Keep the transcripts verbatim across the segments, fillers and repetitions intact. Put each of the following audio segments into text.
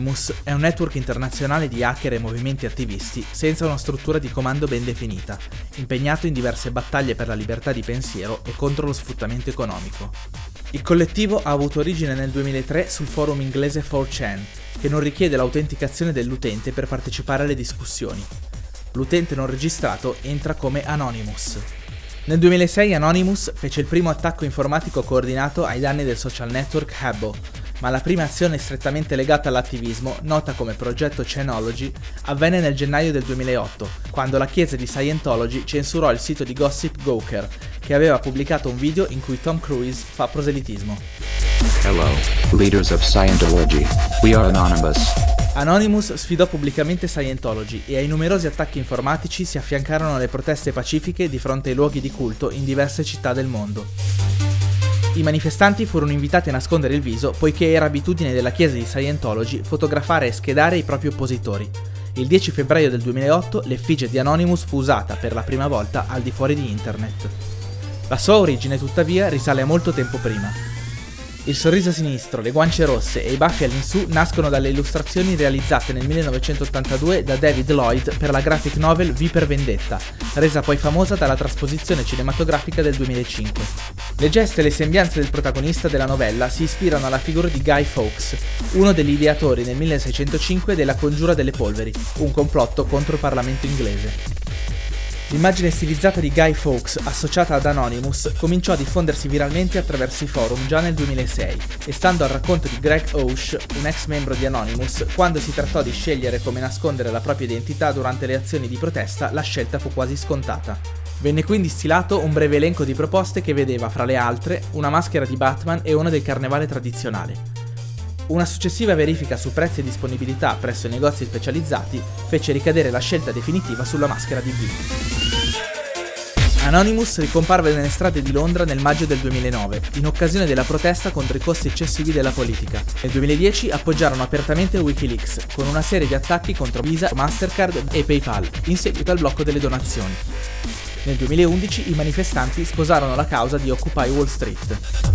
Anonymous è un network internazionale di hacker e movimenti attivisti senza una struttura di comando ben definita, impegnato in diverse battaglie per la libertà di pensiero e contro lo sfruttamento economico. Il collettivo ha avuto origine nel duemilatré sul forum inglese four chan, che non richiede l'autenticazione dell'utente per partecipare alle discussioni. L'utente non registrato entra come Anonymous. Nel duemilasei Anonymous fece il primo attacco informatico coordinato ai danni del social network Habbo, ma la prima azione strettamente legata all'attivismo, nota come progetto Chanology, avvenne nel gennaio del duemilaotto, quando la chiesa di Scientology censurò il sito di Gossip Gawker, che aveva pubblicato un video in cui Tom Cruise fa proselitismo. Hello, leaders of Scientology. We are Anonymous. Anonymous sfidò pubblicamente Scientology e ai numerosi attacchi informatici si affiancarono le proteste pacifiche di fronte ai luoghi di culto in diverse città del mondo. I manifestanti furono invitati a nascondere il viso poiché era abitudine della chiesa di Scientology fotografare e schedare i propri oppositori. Il dieci febbraio del duemilaotto l'effigie di Anonymous fu usata per la prima volta al di fuori di internet. La sua origine tuttavia risale a molto tempo prima. Il sorriso sinistro, le guance rosse e i baffi all'insù nascono dalle illustrazioni realizzate nel millenovecentottantadue da David Lloyd per la graphic novel V per Vendetta, resa poi famosa dalla trasposizione cinematografica del duemilacinque. Le gesta e le sembianze del protagonista della novella si ispirano alla figura di Guy Fawkes, uno degli ideatori nel milleseicentocinque della Congiura delle Polveri, un complotto contro il Parlamento inglese. L'immagine stilizzata di Guy Fawkes associata ad Anonymous cominciò a diffondersi viralmente attraverso i forum già nel duemilasei e stando al racconto di Greg Osh, un ex membro di Anonymous, quando si trattò di scegliere come nascondere la propria identità durante le azioni di protesta, la scelta fu quasi scontata. Venne quindi stilato un breve elenco di proposte che vedeva, fra le altre, una maschera di Batman e una del carnevale tradizionale. Una successiva verifica su prezzi e disponibilità presso i negozi specializzati fece ricadere la scelta definitiva sulla maschera di B. Anonymous ricomparve nelle strade di Londra nel maggio del duemilanove, in occasione della protesta contro i costi eccessivi della politica. Nel duemiladieci appoggiarono apertamente Wikileaks, con una serie di attacchi contro Visa, Mastercard e PayPal, in seguito al blocco delle donazioni. Nel duemilaundici i manifestanti sposarono la causa di Occupy Wall Street.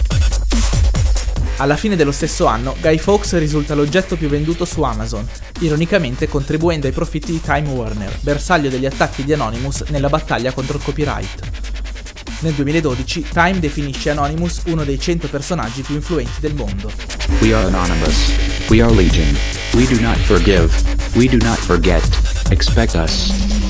Alla fine dello stesso anno, Guy Fawkes risulta l'oggetto più venduto su Amazon, ironicamente contribuendo ai profitti di Time Warner, bersaglio degli attacchi di Anonymous nella battaglia contro il copyright. Nel duemiladodici, Time definisce Anonymous uno dei cento personaggi più influenti del mondo. We are Anonymous. We are Legion. We do not forgive. We do not forget. Expect us.